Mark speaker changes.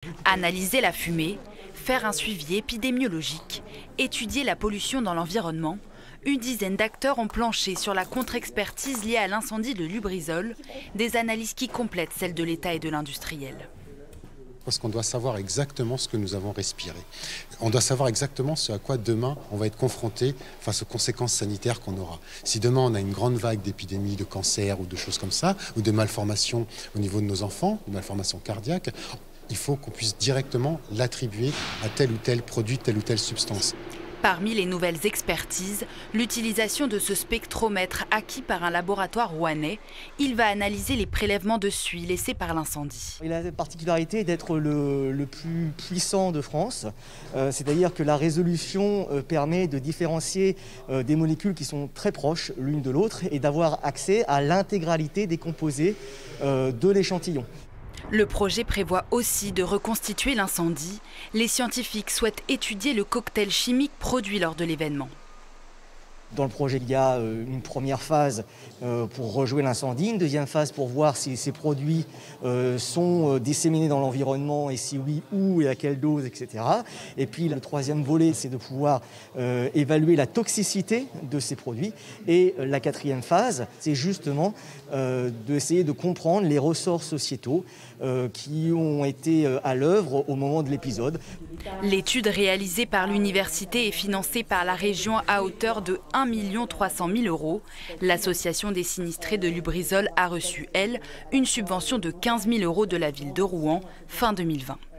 Speaker 1: Analyser la fumée, faire un suivi épidémiologique, étudier la pollution dans l'environnement. Une dizaine d'acteurs ont planché sur la contre-expertise liée à l'incendie de Lubrizol, des analyses qui complètent celles de l'État et de l'industriel.
Speaker 2: Parce qu'on doit savoir exactement ce que nous avons respiré. On doit savoir exactement ce à quoi demain on va être confronté face aux conséquences sanitaires qu'on aura. Si demain on a une grande vague d'épidémies, de cancer ou de choses comme ça, ou de malformations au niveau de nos enfants, de malformations cardiaques, il faut qu'on puisse directement l'attribuer à tel ou tel produit, telle ou telle substance.
Speaker 1: Parmi les nouvelles expertises, l'utilisation de ce spectromètre acquis par un laboratoire rouennais. Il va analyser les prélèvements de suie laissés par l'incendie.
Speaker 3: Il a la particularité d'être le plus puissant de France, c'est-à-dire que la résolution permet de différencier des molécules qui sont très proches l'une de l'autre et d'avoir accès à l'intégralité des composés de l'échantillon.
Speaker 1: Le projet prévoit aussi de reconstituer l'incendie. Les scientifiques souhaitent étudier le cocktail chimique produit lors de l'événement.
Speaker 3: Dans le projet, il y a une première phase pour rejouer l'incendie, une deuxième phase pour voir si ces produits sont disséminés dans l'environnement et si oui, où et à quelle dose, etc. Et puis le troisième volet, c'est de pouvoir évaluer la toxicité de ces produits. Et la quatrième phase, c'est justement d'essayer de comprendre les ressorts sociétaux qui ont été à l'œuvre au moment de l'épisode.
Speaker 1: L'étude réalisée par l'université est financée par la région à hauteur de 1 300 000 €. L'association des sinistrés de Lubrizol a reçu, elle, une subvention de 15 000 € de la ville de Rouen fin 2020.